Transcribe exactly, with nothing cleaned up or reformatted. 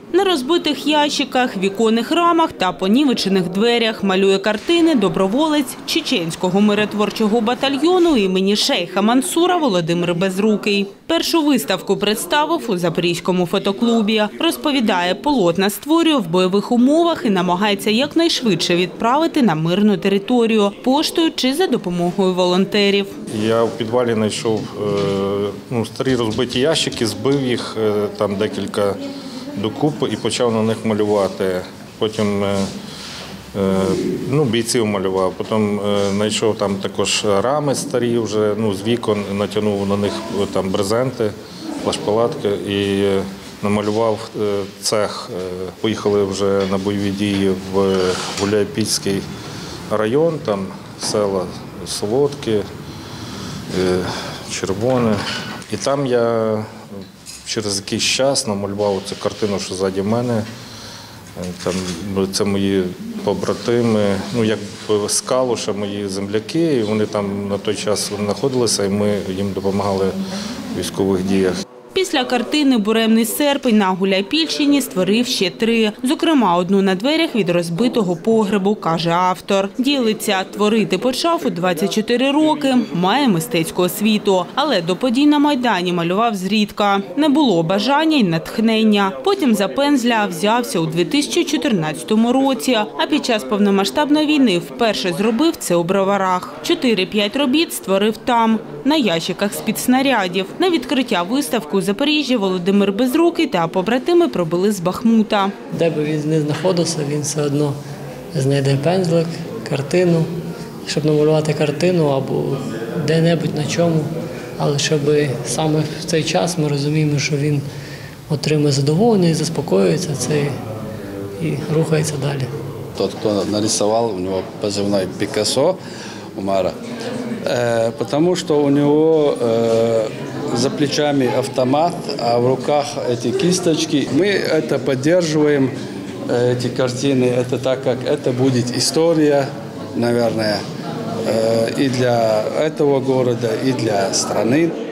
На розбитих ящиках, віконних рамах та понівечених дверях малює картини доброволець чеченського миротворчого батальйону імені шейха Мансура Володимир Безрукий. Першу виставку представив у Запорізькому фотоклубі. Розповідає, полотна створює в бойових умовах і намагається якнайшвидше відправити на мирну територію поштою чи за допомогою волонтерів. Я в підвалі знайшов ну, старі розбиті ящики, збив їх там декілька докупи і почав на них малювати. Потім ну, бійців малював, потім знайшов там також рами старі вже, ну, з вікон, натягнув на них там брезенти, плащ-палатки і намалював цех. Поїхали вже на бойові дії в Гуляйпільський район, там села Солодки, Червоне. І там я через якийсь час намалював цю картину, що ззаді мене. Там, це мої побратими, ну як з Калуша, мої земляки. І вони там на той час знаходилися, і ми їм допомагали в військових діях. Після картини «Буремний серпень» на Гуляйпільщині створив ще три. Зокрема, одну на дверях від розбитого погребу, каже автор. Ділиться, творити почав у двадцять чотири роки, має мистецьку освіту. Але до подій на Майдані малював зрідка. Не було бажання й натхнення. Потім за пензля взявся у дві тисячі чотирнадцятому році. А під час повномасштабної війни вперше зробив це у Броварах. Чотири-п'ять робіт створив там, на ящиках з-під снарядів. На відкриття виставки у Запоріжжі Володимир Безрукий та побратими пробили з Бахмута. Де би він не знаходився, він все одно знайде пензлик, картину, щоб намалювати картину або де-небудь на чому. Але щоб саме в цей час ми розуміємо, що він отримує задоволення, заспокоюється це і рухається далі. Тот, хто нарисував, у нього позивний Пікассо Умара, тому що у нього за плечами автомат, а в руках эти кисточки. Мы это поддерживаем, эти картины, это так как это будет история, наверное, и для этого города, и для страны.